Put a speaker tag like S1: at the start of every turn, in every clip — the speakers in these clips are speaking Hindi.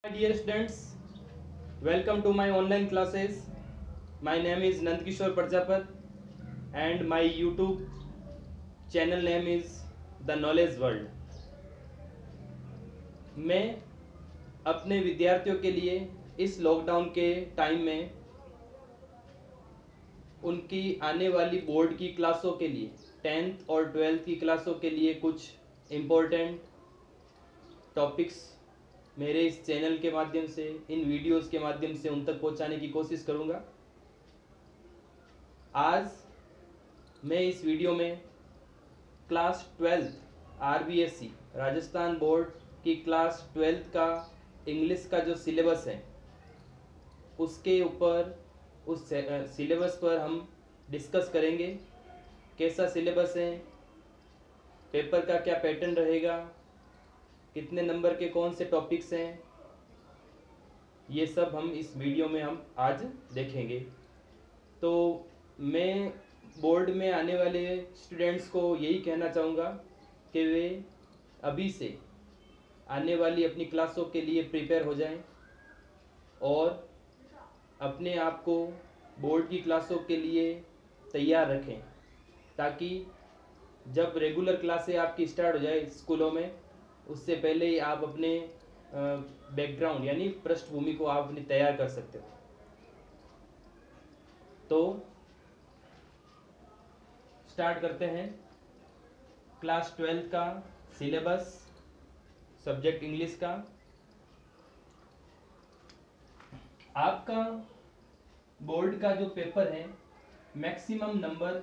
S1: Dear students, welcome to my online classes. My name is Nandkishore Prajapati and my YouTube channel name is The Knowledge World. मैं अपने विद्यार्थियों के लिए इस लॉकडाउन के टाइम में उनकी आने वाली बोर्ड की क्लासों के लिए 10th और 12th की क्लासों के लिए कुछ इम्पोर्टेंट टॉपिक्स मेरे इस चैनल के माध्यम से, इन वीडियोस के माध्यम से उन तक पहुंचाने की कोशिश करूंगा। आज मैं इस वीडियो में class 12th RBSC Rajasthan board की क्लास 12th का इंग्लिश का जो सिलेबस है उसके ऊपर, उस सिलेबस पर हम डिस्कस करेंगे। कैसा सिलेबस है, पेपर का क्या पैटर्न रहेगा, कितने नंबर के कौन से टॉपिक्स हैं, ये सब हम इस वीडियो में हम आज देखेंगे। तो मैं बोर्ड में आने वाले स्टूडेंट्स को यही कहना चाहूँगा कि वे अभी से आने वाली अपनी क्लासों के लिए प्रिपेयर हो जाएं और अपने आप को बोर्ड की क्लासों के लिए तैयार रखें, ताकि जब रेगुलर क्लासें आपकी स्टार्ट हो जाए स्कूलों में, उससे पहले ही आप अपने बैकग्राउंड यानी पृष्ठभूमि को आप अपनी तैयार कर सकते हो। तो स्टार्ट करते हैं क्लास 12 का सिलेबस, सब्जेक्ट इंग्लिश का। आपका बोर्ड का जो पेपर है मैक्सिमम नंबर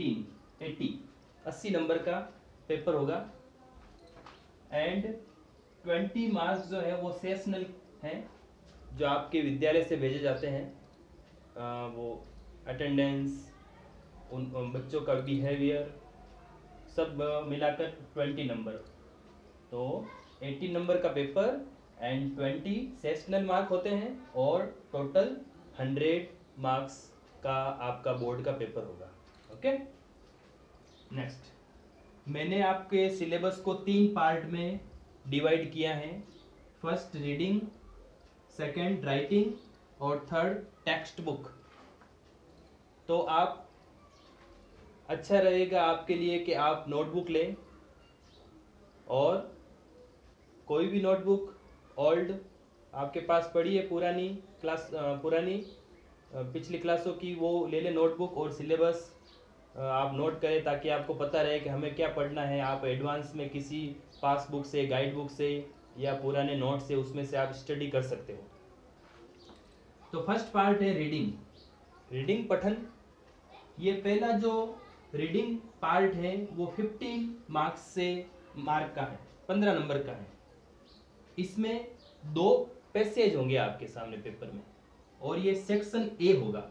S1: 80 नंबर का पेपर होगा एंड 20 मार्क्स जो है वो सेशनल हैं, जो आपके विद्यालय से भेजे जाते हैं। वो अटेंडेंस, उन बच्चों का बिहेवियर सब मिलाकर 20 नंबर। तो 80 नंबर का पेपर एंड 20 सेशनल मार्क होते हैं और टोटल 100 मार्क्स का आपका बोर्ड का पेपर होगा। ओके, नेक्स्ट, मैंने आपके सिलेबस को 3 पार्ट में डिवाइड किया है। फर्स्ट रीडिंग, सेकंड राइटिंग और थर्ड टेक्स्ट बुक। तो आप, अच्छा रहेगा आपके लिए कि आप नोटबुक लें और कोई भी नोटबुक ओल्ड आपके पास पड़ी है, पुरानी पिछली क्लासों की, वो ले लें नोटबुक और सिलेबस आप नोट करें, ताकि आपको पता रहे कि हमें क्या पढ़ना है। आप एडवांस में किसी पास बुक से, गाइड बुक से या पुराने नोट से, उसमें से आप स्टडी कर सकते हो। तो फर्स्ट पार्ट है रीडिंग पठन। ये पहला जो रीडिंग पार्ट है वो 15 मार्क्स से मार्क का है, 15 नंबर का है। इसमें 2 पैसेज होंगे आपके सामने पेपर में और ये सेक्शन ए होगा।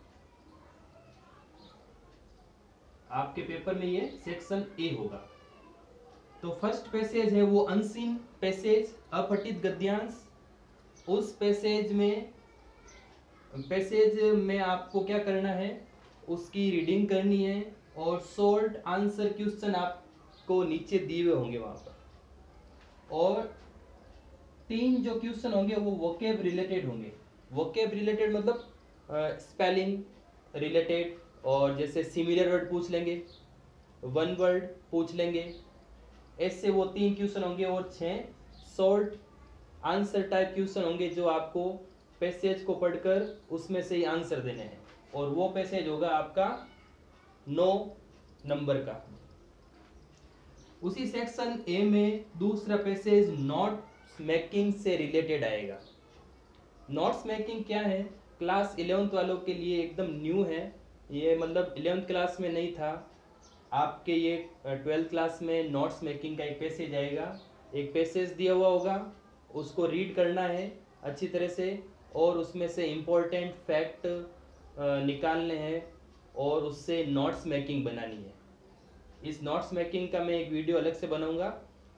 S1: आपके पेपर में ये सेक्शन ए होगा। तो फर्स्ट पैसेज है वो अनसीन पैसेज, अपठित गद्यांश। उस पैसेज में आपको क्या करना है, उसकी रीडिंग करनी है और शॉर्ट आंसर क्वेश्चन आपको नीचे दिए हुए होंगे वहां पर। और 3 जो क्वेश्चन होंगे वो वोकैब रिलेटेड होंगे। वोकैब रिलेटेड मतलब स्पेलिंग रिलेटेड, और जैसे सिमिलर वर्ड पूछ लेंगे, वन वर्ड पूछ लेंगे, ऐसे वो 3 क्वेश्चन होंगे और 6 शॉर्ट आंसर टाइप क्वेश्चन होंगे, जो आपको पैसेज को पढ़कर उसमें से ही आंसर देने हैं। और वो पैसेज होगा आपका 9 नंबर का। उसी सेक्शन ए में दूसरा पैसेज नोट्स मेकिंग से रिलेटेड आएगा। नोट्स मेकिंग क्या है, क्लास 11th वालों के लिए एकदम न्यू है ये, मतलब 11th क्लास में नहीं था आपके, ये 12th क्लास में नोट्स मेकिंग का एक पैसेज आएगा। एक पैसेज दिया हुआ होगा, उसको रीड करना है अच्छी तरह से और उसमें से इम्पोर्टेंट फैक्ट निकालने हैं और उससे नोट्स मेकिंग बनानी है। इस नोट्स मेकिंग का मैं एक वीडियो अलग से बनाऊंगा।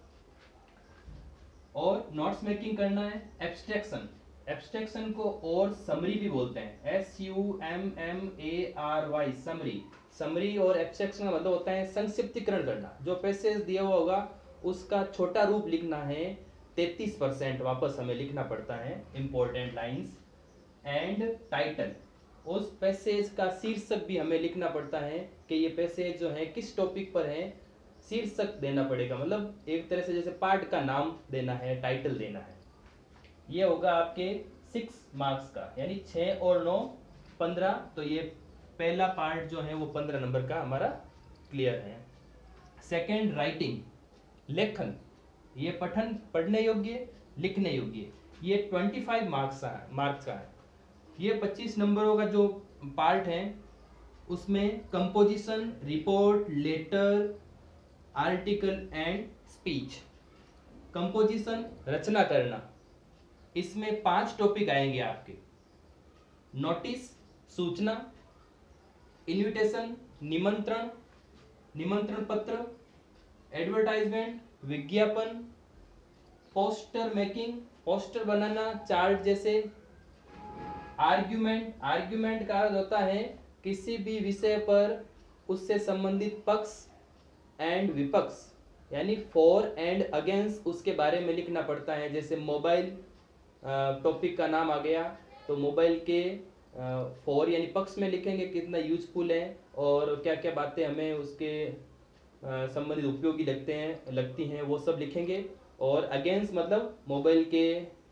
S1: और नोट्स मेकिंग करना है एब्स्ट्रैक्शन को और समरी भी बोलते हैं, SUMMARY, समरी और एब्स्ट्रैक्शन का मतलब होता है संक्षिप्तीकरण करना। जो पैसेज दिया हुआ होगा उसका छोटा रूप लिखना है 33% वापस हमें लिखना पड़ता है इंपॉर्टेंट लाइंस। एंड टाइटल, उस पैसेज का शीर्षक भी हमें लिखना पड़ता है कि ये पैसेज जो है किस टॉपिक पर है, शीर्षक देना पड़ेगा, मतलब एक तरह से जैसे पार्ट का नाम देना है, टाइटल देना है। ये होगा आपके 6 मार्क्स का, यानी 6 और 9 15। तो ये पहला पार्ट जो है वो 15 नंबर का हमारा क्लियर है। सेकंड राइटिंग, लेखन, ये पठन, पढ़ने योग्य, लिखने योग्य, ये 25 मार्क्स का है। ये 25 नंबरों का जो पार्ट है उसमें composition, report, letter, article and speech. Composition, रचना करना, इसमें 5 टॉपिक आएंगे आपके। नोटिस, सूचना, इनविटेशन, निमंत्रण, निमंत्रण पत्र, एडवर्टाइजमेंट, विज्ञापन, पोस्टर मेकिंग, पोस्टर बनाना, चार्ट जैसे, आर्ग्यूमेंट, आर्ग्यूमेंट का अर्थ होता है किसी भी विषय पर उससे संबंधित पक्ष एंड विपक्ष, यानी फॉर एंड अगेंस्ट, उसके बारे में लिखना पड़ता है। जैसे मोबाइल टॉपिक का नाम आ गया तो मोबाइल के फॉर यानी पक्ष में लिखेंगे कितना यूजफुल है और क्या क्या बातें हमें उसके संबंधित उपयोगी लगती हैं वो सब लिखेंगे। और अगेंस्ट मतलब मोबाइल के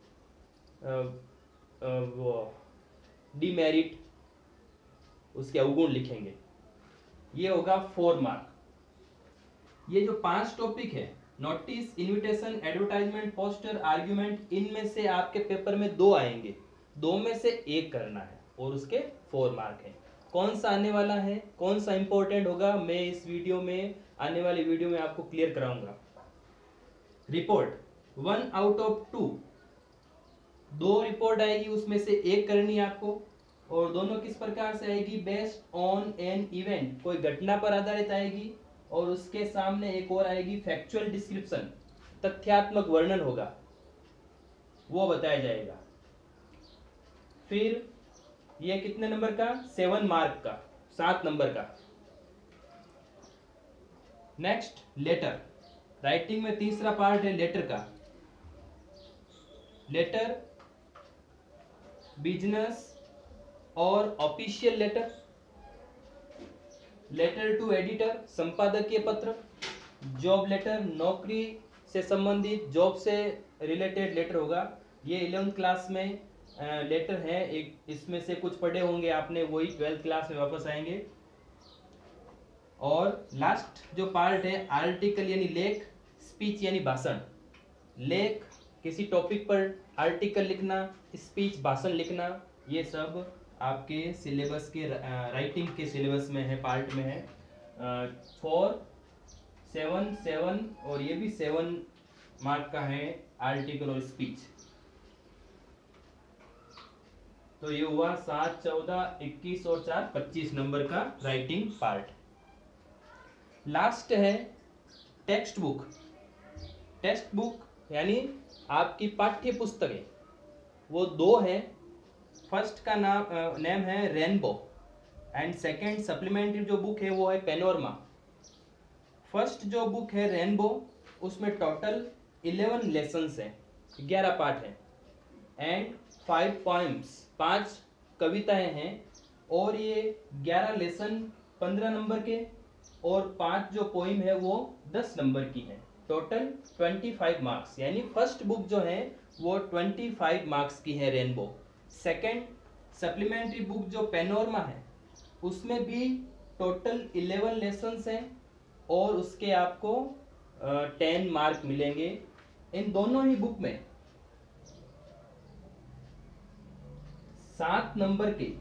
S1: वो डीमेरिट, उसके अवगुण लिखेंगे। ये होगा 4 मार्क। ये जो 5 टॉपिक है, notice, invitation, advertisement, poster, argument, इनमें से आपके पेपर में 2 आएंगे, 2 में से 1 करना है और उसके 4 मार्क है। कौन सा आने वाला है, कौन सा इंपॉर्टेंट होगा, मैं इस वीडियो में, आने वाली वीडियो में आपको क्लियर कराऊंगा। रिपोर्ट 1 आउट ऑफ 2, 2 रिपोर्ट आएगी, उसमें से 1 करनी है आपको। और दोनों किस प्रकार से आएगी, बेस्ड ऑन एन इवेंट, कोई घटना पर आधारित आएगी। और उसके सामने एक और आएगी फैक्चुअल डिस्क्रिप्शन, तथ्यात्मक वर्णन होगा, वो बताया जाएगा। फिर ये कितने नंबर का, 7 मार्क का, 7 नंबर का। नेक्स्ट लेटर, राइटिंग में तीसरा पार्ट है लेटर का। लेटर, बिजनेस और official letter, letter to editor, संपादकीय पत्र, जॉब लेटर, नौकरी से संबंधित, जॉब से रिलेटेड लेटर होगा। ये 11th क्लास में लेटर है, एक इसमें से कुछ पढ़े होंगे आपने, वही 12th क्लास में वापस आएंगे। और लास्ट जो पार्ट है आर्टिकल यानी लेख, स्पीच यानी भाषण। लेख किसी टॉपिक पर आर्टिकल लिखना, स्पीच भाषण लिखना, ये सब आपके सिलेबस के राइटिंग के सिलेबस में है, पार्ट में है। 4 7 7 और ये भी 7 मार्क का है आर्टिकल और स्पीच। तो ये हुआ 7 14 21 और 4 25 नंबर का राइटिंग पार्ट। लास्ट है टेक्स्ट बुक। टेक्स्ट बुक यानी आपकी पाठ्य पुस्तकें, वो 2 हैं। फर्स्ट का नेम है रेनबो एंड सेकंड सप्लीमेंट्री जो बुक है वो है पेनोरमा। फर्स्ट जो बुक है रेनबो, उसमें टोटल 11 लेसन्स हैं, 11 पाठ हैं एंड 5 पोएम्स, 5 कविताएं हैं। और ये 11 लेसन 15 नंबर के और 5 जो पोइम है वो 10 नंबर की है। टोटल 25 मार्क्स, यानी फर्स्ट बुक जो है वो 25 मार्क्स की है रेनबो। सेकंड सप्लीमेंट्री बुक जो पेनोरमा है, उसमें भी टोटल 11 लेसन्स हैं और उसके आपको 10 मार्क मिलेंगे। इन दोनों ही बुक में 7 नंबर के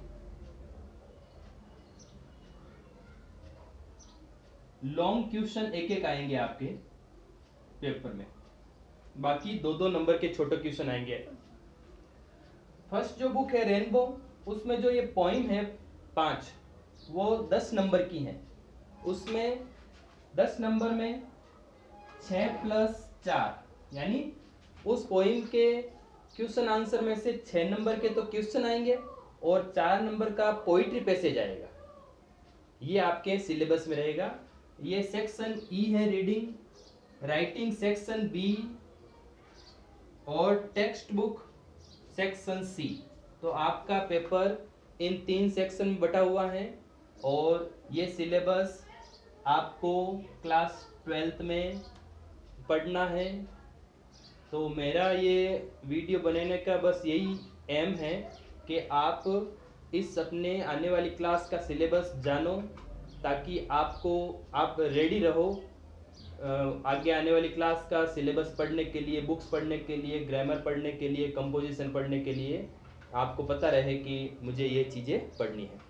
S1: लॉन्ग क्वेश्चन एक आएंगे आपके पेपर में, बाकी 2-2 नंबर के छोटे क्वेश्चन आएंगे। फर्स्ट जो बुक है रेनबो, उसमें जो ये पोइम है 5, वो 10 नंबर की है। उसमें 10 नंबर में 6 + 4 यानी उस पोइम के क्वेश्चन आंसर में से 6 नंबर के तो क्वेश्चन आएंगे और 4 नंबर का पोइट्री पैसेज आएगा। ये आपके सिलेबस में रहेगा। ये सेक्शन ई है रीडिंग, राइटिंग सेक्शन बी, और टेक्स्ट बुक सेक्शन सी। तो आपका पेपर इन 3 सेक्शन में बटा हुआ है और ये सिलेबस आपको क्लास 12th में पढ़ना है। तो मेरा ये वीडियो बनाने का बस यही एम है कि आप इस अपने आने वाली क्लास का सिलेबस जानो, ताकि आप रेडी रहो आगे आने वाली क्लास का सिलेबस पढ़ने के लिए, बुक्स पढ़ने के लिए, ग्रामर पढ़ने के लिए, कंपोजिशन पढ़ने के लिए आपको पता रहे कि मुझे ये चीज़ें पढ़नी है।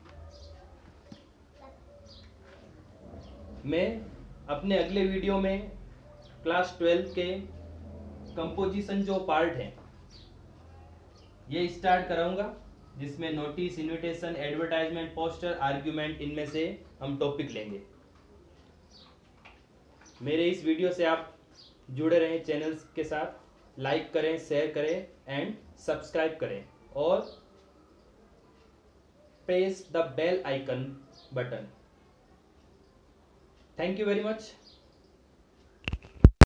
S1: मैं अपने अगले वीडियो में क्लास 12 के कंपोजिशन जो पार्ट है ये स्टार्ट कराऊंगा, जिसमें notice, invitation, advertisement, poster, argument, इनमें से हम टॉपिक लेंगे। मेरे इस वीडियो से आप जुड़े रहें चैनल्स के साथ, लाइक करें, शेयर करें एंड सब्सक्राइब करें और press the bell icon button. Thank you very much.